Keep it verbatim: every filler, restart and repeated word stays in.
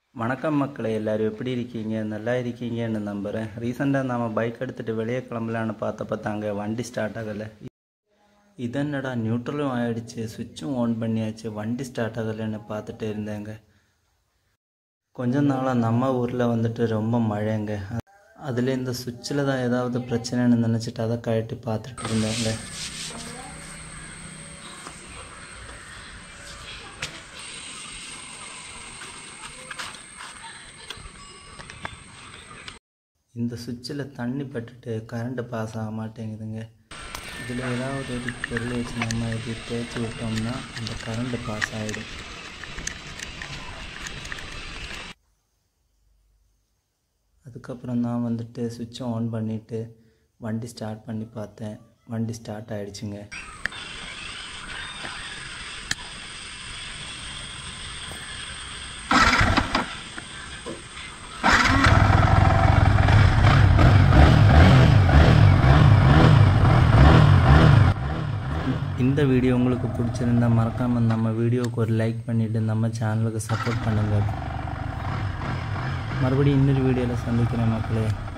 வணக்கம் மக்களே, எல்லாரும் எப்படி இருக்கீங்க? நல்லா இருக்கீங்கன்னு நம்புகிறேன். ரீசெண்டாக நாம் பைக் எடுத்துகிட்டு வெளியே கிளம்பலான்னு பார்த்தப்ப தாங்க வண்டி ஸ்டார்ட் ஆகலை. இதென்னடா நியூட்ரலும் ஆகிடுச்சு, சுவிட்சும் ஆன் பண்ணியாச்சு, வண்டி ஸ்டார்ட் ஆகலைன்னு பார்த்துட்டு இருந்தேங்க. கொஞ்ச நாளாக நம்ம ஊரில் வந்துட்டு ரொம்ப மழைங்க. அதில் இந்த சுவிட்சில் தான் ஏதாவது பிரச்சனைன்னு நினச்சிட்டு அதை கழட்டி பார்த்துட்டு இருந்தேங்க. இந்த சுவிட்சில் தண்ணி பட்டுட்டு கரண்ட்டு பாஸ் ஆக மாட்டேங்குதுங்க. இதில் ஏதாவது ஒரு பொருள் வச்சு நம்ம இப்படி தேய்ச்சி விட்டோம்னா அந்த கரண்ட்டு பாஸ் ஆகிடும். அதுக்கப்புறம் நான் வந்துட்டு சுவிட்சை ஆன் பண்ணிவிட்டு வண்டி ஸ்டார்ட் பண்ணி பார்த்தேன். வண்டி ஸ்டார்ட் ஆகிடுச்சுங்க. இந்த வீடியோ உங்களுக்கு பிடிச்சிருந்தால் மறக்காமல் நம்ம வீடியோவுக்கு ஒரு லைக் பண்ணிவிட்டு நம்ம சேனலுக்கு சப்போர்ட் பண்ணுங்கள். மறுபடியும் இன்னொரு வீடியோவில் சந்திக்கிறேன் மக்களே.